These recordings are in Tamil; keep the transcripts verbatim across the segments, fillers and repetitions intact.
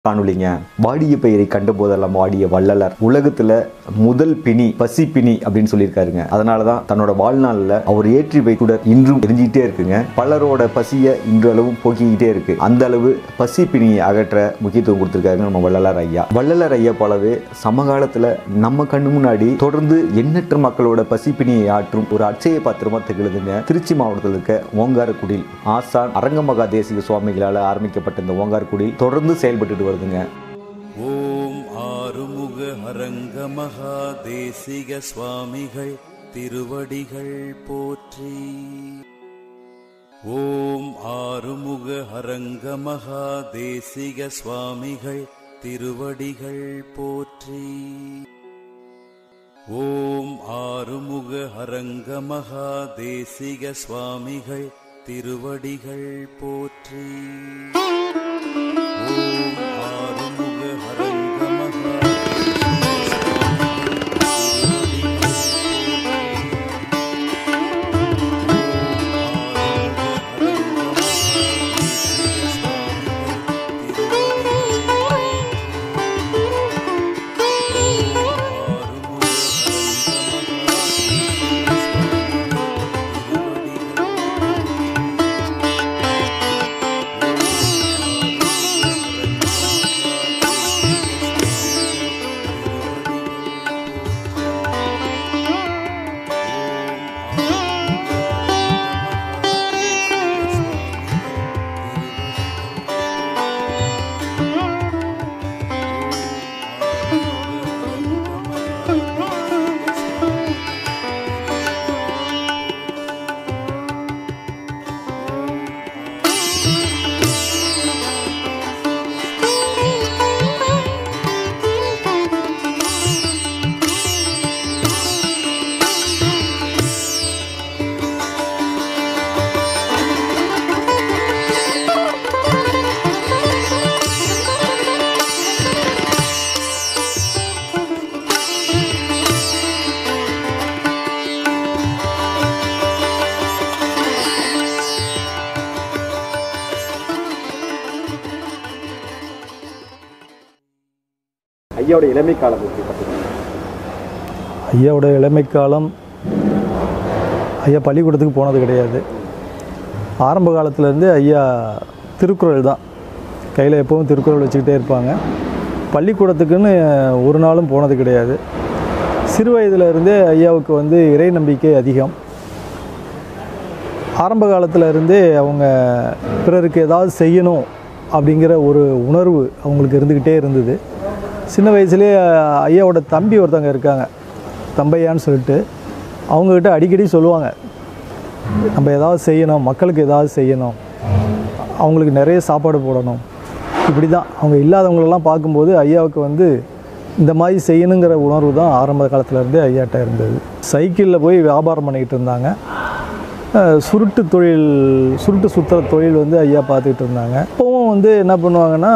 காணொலிங்க. வாடிய பெயரை கண்ட போதெல்லாம் வாடிய வள்ளலார் உலகத்துல முதல் பிணி பசி பிணி அப்படின்னு சொல்லியிருக்காருங்க. அதனாலதான் தன்னோட வாழ்நாள்ல அவர் ஏற்றி வைக்கூட இன்றும் எரிஞ்சிக்கிட்டே இருக்குங்க. பலரோட பசிய இன்றளவும் போக்கிக்கிட்டே இருக்கு. அந்த அளவு பசி பிணியை அகற்ற முக்கியத்துவம் கொடுத்திருக்காருங்க நம்ம வள்ளலார் ஐயா. வள்ளலார் ஐயா போலவே சமகாலத்துல நம்ம கண்ணு முன்னாடி தொடர்ந்து எண்ணற்ற மக்களோட பசி பிணியை ஆற்றும் ஒரு அட்சய பாத்திரமா திகழுதுங்க. திருச்சி மாவட்டத்தில் இருக்க ஓங்காரக்குடில் ஆசான் அரங்கமகா தேசிக சுவாமிகளால் ஆரம்பிக்கப்பட்ட இந்த ஓங்காரக்குடில் தொடர்ந்து செயல்பட்டு வருதுங்க. ஓம் ஆறுமுக அரங்க மகா தேசிக சுவாமிகள் திருவடிகள் போற்றி. ஓம் ஆறுமுக அரங்க மகா தேசிக சுவாமிகள் திருவடிகள் போற்றி. ஓம் ஆறுமுக அரங்க மகா தேசிக சுவாமிகள் திருவடிகள் போற்றி. ஐயாவோட இளமை காலம் ஐயாவோட இளமை காலம் ஐயா பள்ளிக்கூடத்துக்கு போனது கிடையாது. ஆரம்ப காலத்துலேருந்து ஐயா திருக்குறள் தான் கையில் எப்பவும் திருக்குறள் வச்சுக்கிட்டே இருப்பாங்க. பள்ளிக்கூடத்துக்குன்னு ஒரு நாளும் போனது கிடையாது. சிறு வயதிலிருந்தே ஐயாவுக்கு வந்து இறை நம்பிக்கை அதிகம். ஆரம்ப காலத்திலருந்தே அவங்க பிறருக்கு ஏதாவது செய்யணும் அப்படிங்கிற ஒரு உணர்வு அவங்களுக்கு இருந்துக்கிட்டே இருந்தது. சின்ன வயசுலேயே ஐயாவோட தம்பி ஒருத்தவங்க இருக்காங்க, தம்பையான்னு சொல்லிட்டு, அவங்கக்கிட்ட அடிக்கடி சொல்லுவாங்க, நம்ம ஏதாவது செய்யணும், மக்களுக்கு ஏதாவது செய்யணும், அவங்களுக்கு நிறைய சாப்பாடு போடணும். இப்படி தான் அவங்க இல்லாதவங்களெல்லாம் பார்க்கும்போது ஐயாவுக்கு வந்து இந்த மாதிரி செய்யணுங்கிற உணர்வு தான் ஆரம்ப காலத்துலேருந்தே ஐயாட்ட இருந்தது. சைக்கிளில் போய் வியாபாரம் பண்ணிக்கிட்டு இருந்தாங்க. சுருட்டு தொழில் சுருட்டு சுற்றுற தொழில் வந்து ஐயா பார்த்துக்கிட்டு இருந்தாங்க. இப்போவும் வந்து என்ன பண்ணுவாங்கன்னா,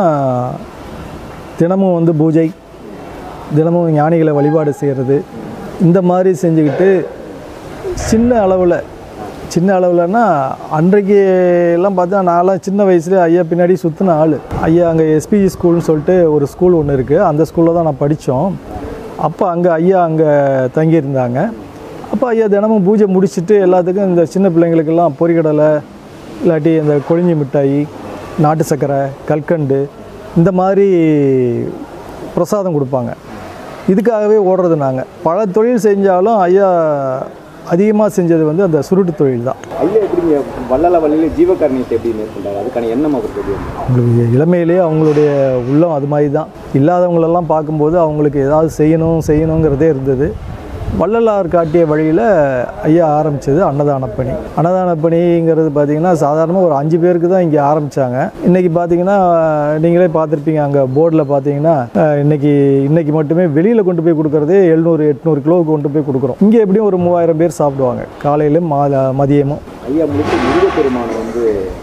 தினமும் வந்து பூஜை, தினமும் ஞானிகளை வழிபாடு செய்கிறது, இந்த மாதிரி செஞ்சுக்கிட்டு சின்ன அளவில் சின்ன அளவில்னா அன்றைக்கு எல்லாம் பார்த்தா நான்லாம் சின்ன வயசுலேயே ஐயா பின்னாடி சுற்றின ஆள். ஐயா அங்கே எஸ்பிஜி ஸ்கூல்னு சொல்லிட்டு ஒரு ஸ்கூல் ஒன்று இருக்குது, அந்த ஸ்கூலில் தான் நான் படித்தோம். அப்போ அங்கே ஐயா அங்கே தங்கியிருந்தாங்க. அப்போ ஐயா தினமும் பூஜை முடிச்சுட்டு எல்லாத்துக்கும் இந்த சின்ன பிள்ளைங்களுக்கெல்லாம் பொரிக்கடலை இல்லாட்டி இந்த கொழிஞ்சி மிட்டாய், நாட்டு சர்க்கரை, கல்கண்டு இந்த மாதிரி பிரசாதம் கொடுப்பாங்க. இதுக்காகவே ஓடுறது. நாங்கள் பல தொழில் செஞ்சாலும் ஐயா அதிகமாக செஞ்சது வந்து அந்த சுருட்டு தொழில் தான். ஐயா எப்படிங்க வள்ளல வழியில ஜீவகாரணியத்தை எப்படி மேற்கொண்டாரு? அதுக்கான எண்ணம் அவர் தெரியும். அவங்களுக்கு இளமையிலே அவங்களுடைய உள்ளம் அது மாதிரி தான். இல்லாதவங்களெல்லாம் பார்க்கும்போது அவங்களுக்கு ஏதாவது செய்யணும் செய்யணுங்கிறதே இருந்தது. வள்ளலார் காட்டிய வழியில் ஐயா ஆரம்பித்தது அன்னதான பணி. அன்னதான பணிங்கிறது பார்த்திங்கன்னா சாதாரணமாக ஒரு அஞ்சு பேருக்கு தான் இங்கே ஆரம்பித்தாங்க. இன்றைக்கி பார்த்திங்கன்னா நீங்களே பார்த்துருப்பீங்க, அங்கே போர்டில் பார்த்தீங்கன்னா இன்றைக்கி இன்றைக்கி மட்டுமே வெளியில் கொண்டு போய் கொடுக்குறதே எழுநூறு எட்நூறு கிலோவுக்கு கொண்டு போய் கொடுக்குறோம். இங்கே எப்படியும் ஒரு மூவாயிரம் பேர் சாப்பிடுவாங்க காலையிலும் மா மதியமும். ஐயா முழுக்க முருகப்பெருமானை வந்து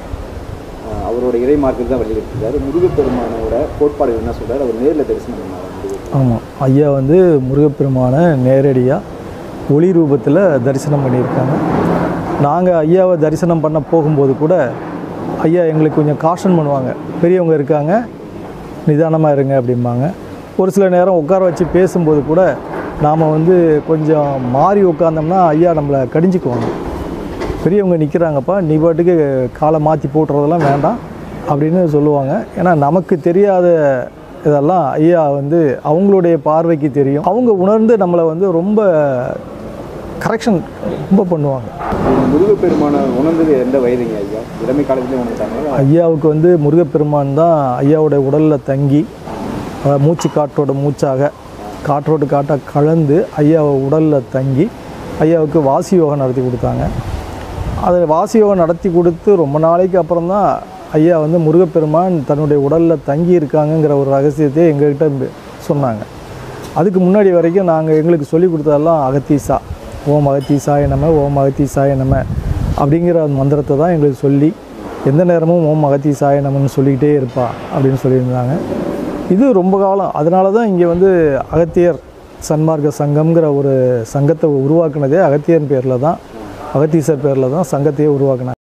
அவரோட இறை மார்க்கெட் தான் வெளியிட்டிருக்காரு. முருகப்பெருமானோட கோட்பாடு என்ன சொல்கிறார், அவர் நேரில் தரிசனம் பண்ணார். ஆமாம், ஐயா வந்து முருகப்பெருமானை நேரடியாக ஒளி ரூபத்தில் தரிசனம் பண்ணியிருக்காங்க. நாங்கள் ஐயாவை தரிசனம் பண்ண போகும்போது கூட ஐயா எங்களுக்கு கொஞ்சம் காஷன் பண்ணுவாங்க. பெரியவங்க இருக்காங்க, நிதானமாக இருங்க அப்படிம்பாங்க. ஒரு சில நேரம் உட்கார வச்சு பேசும்போது கூட நாம் வந்து கொஞ்சம் மாறி உட்காந்தோம்னா ஐயா நம்மளை கடிஞ்சிக்குவாங்க. பெரியவங்க நிற்கிறாங்கப்பா, நீ பாட்டுக்கு காலை மாற்றி போட்டுறதெல்லாம் வேண்டாம் அப்படின்னு சொல்லுவாங்க. ஏன்னா நமக்கு தெரியாத இதெல்லாம் ஐயா வந்து அவங்களுடைய பார்வைக்கு தெரியும். அவங்க உணர்ந்து நம்மளை வந்து ரொம்ப கரெக்ஷன் ரொம்ப பண்ணுவாங்க. முருகப்பெருமான உணர்ந்தது எந்த வயதுங்க ஐயா? இளமை காலத்திலே உணர்ந்தாங்க. ஐயாவுக்கு வந்து முருகப்பெருமான் தான் ஐயாவோட உடலில் தங்கி மூச்சு காற்றோட மூச்சாக காற்றோடு காட்டாக கலந்து ஐயாவை உடலில் தங்கி ஐயாவுக்கு வாசி யோகம் நடத்தி கொடுத்தாங்க. அதை வாசி யோகம் நடத்தி கொடுத்து ரொம்ப நாளைக்கு அப்புறம் தான் ஐயா வந்து முருகப்பெருமான் தன்னுடைய உடலில் தங்கி இருக்காங்கங்கிற ஒரு ரகசியத்தை எங்கள்கிட்ட சொன்னாங்க. அதுக்கு முன்னாடி வரைக்கும் நாங்கள் எங்களுக்கு சொல்லி கொடுத்ததெல்லாம் அகத்தீசா, ஓம் அகத்தீசாய நம, ஓம் அகத்தீசாய நம அப்படிங்கிற மந்திரத்தை தான் எங்களுக்கு சொல்லி எந்த நேரமும் ஓம் அகத்தீசாய நமன்னு சொல்லிக்கிட்டே இருப்பா அப்படின்னு சொல்லியிருந்தாங்க. இது ரொம்ப காலம். அதனால தான் இங்கே வந்து அகத்தியர் சன்மார்க்க சங்கம்ங்கிற ஒரு சங்கத்தை உருவாக்குனதே அகத்தியர் பேரில் தான், அகத்தீசர் பேரில் தான் சங்கத்தையே உருவாக்குனாங்க.